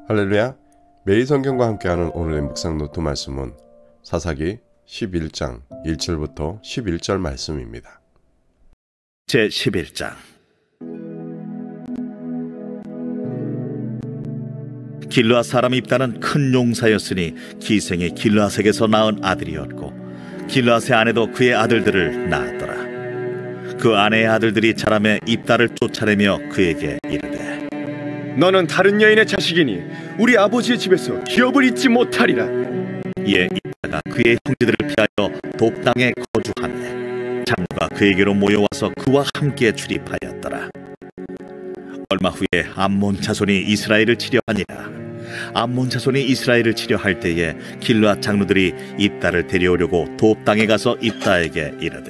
할렐루야. 매일 성경과 함께하는 오늘의 묵상 노트 말씀은 사사기 11장 1절부터 11절 말씀입니다. 제 11장. 길르앗 사람 입다는 큰 용사였으니 기생이 길르앗에게서 낳은 아들이었고 길르앗의 아내도 그의 아들들을 낳았더라. 그 아내의 아들들이 자라매 입다를 쫓아내며 그에게 이르되 너는 다른 여인의 자식이니 우리 아버지의 집에서 기업을 잊지 못하리라. 이에 입다가 그의 형제들을 피하여 돕당에 거주하매 장로가 그에게로 모여와서 그와 함께 출입하였더라. 얼마 후에 암몬 자손이 이스라엘을 치려하니라. 암몬 자손이 이스라엘을 치려할 때에 길르앗 장로들이 입다를 데려오려고 돕당에 가서 입다에게 이르되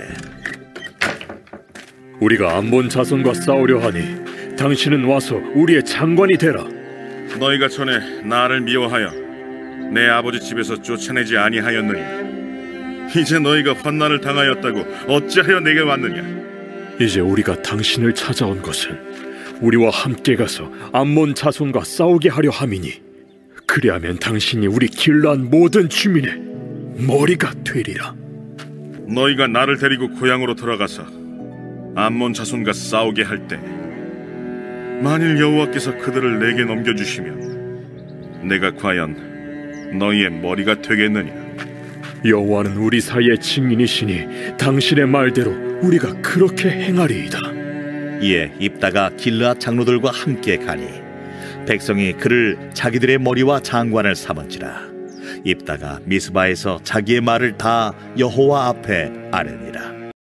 우리가 암몬 자손과 싸우려 하니 당신은 와서 우리의 장관이 되라. 너희가 전에 나를 미워하여 내 아버지 집에서 쫓아내지 아니하였느냐? 이제 너희가 환난을 당하였다고 어찌하여 내게 왔느냐? 이제 우리가 당신을 찾아온 것은 우리와 함께 가서 암몬 자손과 싸우게 하려 함이니 그리하면 당신이 우리 길르앗 모든 주민의 머리가 되리라. 너희가 나를 데리고 고향으로 돌아가서 암몬 자손과 싸우게 할 때 만일 여호와께서 그들을 내게 넘겨주시면 내가 과연 너희의 머리가 되겠느냐? 여호와는 우리 사이의 증인이시니 당신의 말대로 우리가 그렇게 행하리이다. 이에 입다가 길르앗 장로들과 함께 가니 백성이 그를 자기들의 머리와 장관을 삼은지라. 입다가 미스바에서 자기의 말을 다 여호와 앞에 아뢰니라.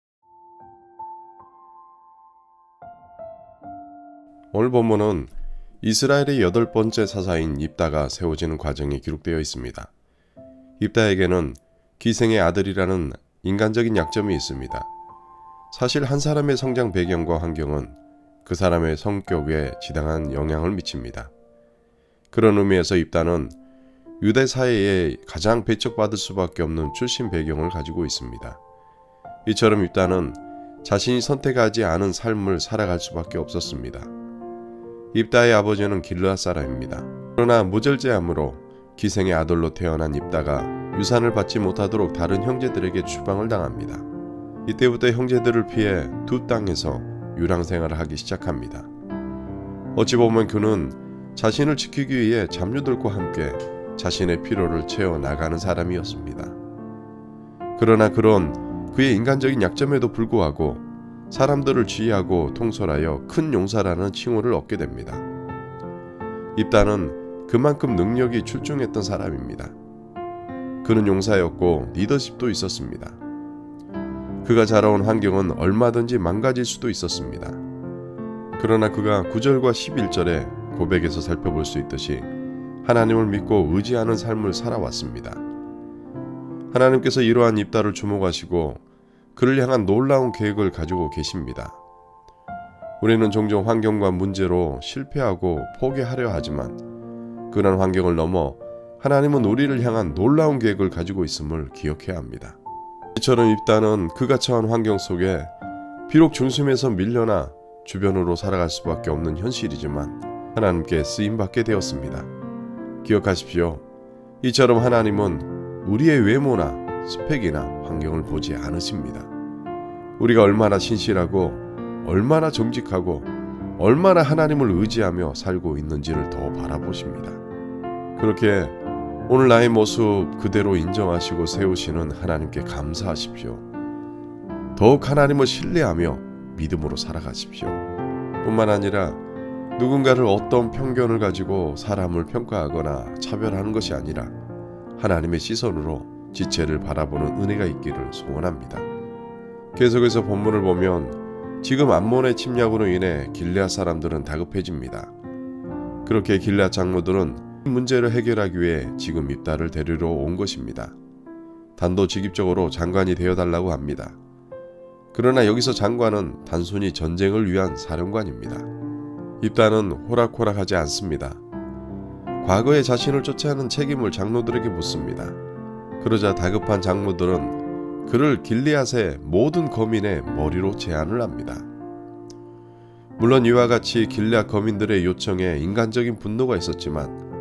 오늘 본문은 이스라엘의 8번째 사사인 입다가 세워지는 과정이 기록되어 있습니다. 입다에게는 기생의 아들이라는 인간적인 약점이 있습니다. 사실 한 사람의 성장 배경과 환경은 그 사람의 성격에 지당한 영향을 미칩니다. 그런 의미에서 입다는 유대 사회에 가장 배척받을 수밖에 없는 출신 배경을 가지고 있습니다. 이처럼 입다는 자신이 선택하지 않은 삶을 살아갈 수밖에 없었습니다. 입다의 아버지는 길르앗 사람입니다. 그러나 무절제함으로 기생의 아들로 태어난 입다가 유산을 받지 못하도록 다른 형제들에게 추방을 당합니다. 이때부터 형제들을 피해 두 땅에서 유랑생활을 하기 시작합니다. 어찌 보면 그는 자신을 지키기 위해 잡류들과 함께 자신의 필요를 채워나가는 사람이었습니다. 그러나 그런 그의 인간적인 약점에도 불구하고 사람들을 지휘하고 통솔하여 큰 용사라는 칭호를 얻게 됩니다. 입다는 그만큼 능력이 출중했던 사람입니다. 그는 용사였고 리더십도 있었습니다. 그가 자라온 환경은 얼마든지 망가질 수도 있었습니다. 그러나 그가 9절과 11절의 고백에서 살펴볼 수 있듯이 하나님을 믿고 의지하는 삶을 살아왔습니다. 하나님께서 이러한 입다를 주목하시고 그를 향한 놀라운 계획을 가지고 계십니다. 우리는 종종 환경과 문제로 실패하고 포기하려 하지만 그런 환경을 넘어 하나님은 우리를 향한 놀라운 계획을 가지고 있음을 기억해야 합니다. 이처럼 입다는 그가 처한 환경 속에 비록 중심에서 밀려나 주변으로 살아갈 수밖에 없는 현실이지만 하나님께 쓰임받게 되었습니다. 기억하십시오. 이처럼 하나님은 우리의 외모나 스펙이나 환경을 보지 않으십니다. 우리가 얼마나 신실하고 얼마나 정직하고 얼마나 하나님을 의지하며 살고 있는지를 더 바라보십니다. 그렇게 오늘 나의 모습 그대로 인정하시고 세우시는 하나님께 감사하십시오. 더욱 하나님을 신뢰하며 믿음으로 살아가십시오. 뿐만 아니라 누군가를 어떤 편견을 가지고 사람을 평가하거나 차별하는 것이 아니라 하나님의 시선으로 지체를 바라보는 은혜가 있기를 소원합니다. 계속해서 본문을 보면 지금 암몬의 침략으로 인해 길르앗 사람들은 다급해집니다. 그렇게 길르앗 장로들은 문제를 해결하기 위해 지금 입다를 데리러 온 것입니다. 단도직입적으로 장관이 되어달라고 합니다. 그러나 여기서 장관은 단순히 전쟁을 위한 사령관입니다. 입다는 호락호락하지 않습니다. 과거에 자신을 쫓아하는 책임을 장로들에게 묻습니다. 그러자 다급한 장로들은 그를 길르앗의 모든 거민의 머리로 제안을 합니다. 물론 이와 같이 길르앗 거민들의 요청에 인간적인 분노가 있었지만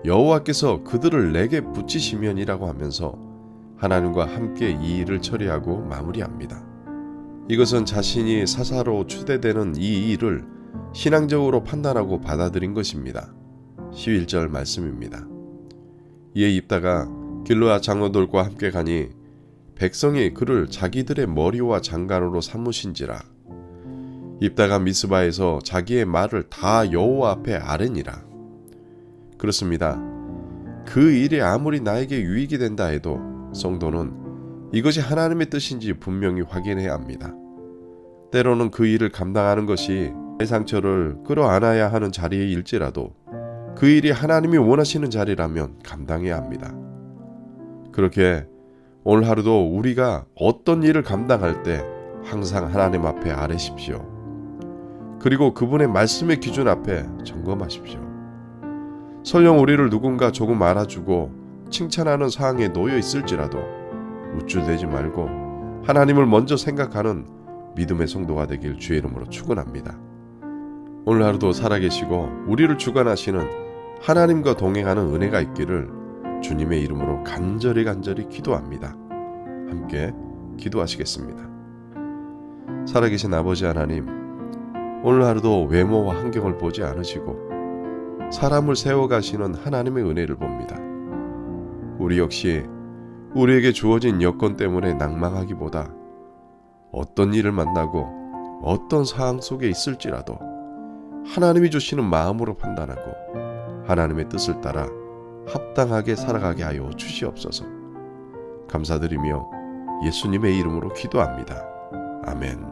여호와께서 그들을 내게 붙이시면이라고 하면서 하나님과 함께 이 일을 처리하고 마무리합니다. 이것은 자신이 사사로 추대되는 이 일을 신앙적으로 판단하고 받아들인 것입니다. 11절 말씀입니다. 이에 입다가 길르앗 장로들과 함께 가니 백성이 그를 자기들의 머리와 장관으로 삼으신지라. 입다가 미스바에서 자기의 말을 다 여호와 앞에 아뢰니라. 그렇습니다. 그 일이 아무리 나에게 유익이 된다 해도 성도는 이것이 하나님의 뜻인지 분명히 확인해야 합니다. 때로는 그 일을 감당하는 것이 내 상처를 끌어안아야 하는 자리일지라도 그 일이 하나님이 원하시는 자리라면 감당해야 합니다. 그렇게 오늘 하루도 우리가 어떤 일을 감당할 때 항상 하나님 앞에 아뢰십시오. 그리고 그분의 말씀의 기준 앞에 점검하십시오. 설령 우리를 누군가 조금 알아주고 칭찬하는 상황에 놓여 있을지라도 우쭐대지 말고 하나님을 먼저 생각하는 믿음의 성도가 되길 주의 이름으로 축원합니다. 오늘 하루도 살아계시고 우리를 주관하시는 하나님과 동행하는 은혜가 있기를 주님의 이름으로 간절히 기도합니다. 함께 기도하시겠습니다. 살아계신 아버지 하나님, 오늘 하루도 외모와 환경을 보지 않으시고 사람을 세워가시는 하나님의 은혜를 봅니다. 우리 역시 우리에게 주어진 여건 때문에 낭망하기보다 어떤 일을 만나고 어떤 상황 속에 있을지라도 하나님이 주시는 마음으로 판단하고 하나님의 뜻을 따라 합당하게 살아가게 하여 주시옵소서. 감사드리며 예수님의 이름으로 기도합니다. 아멘.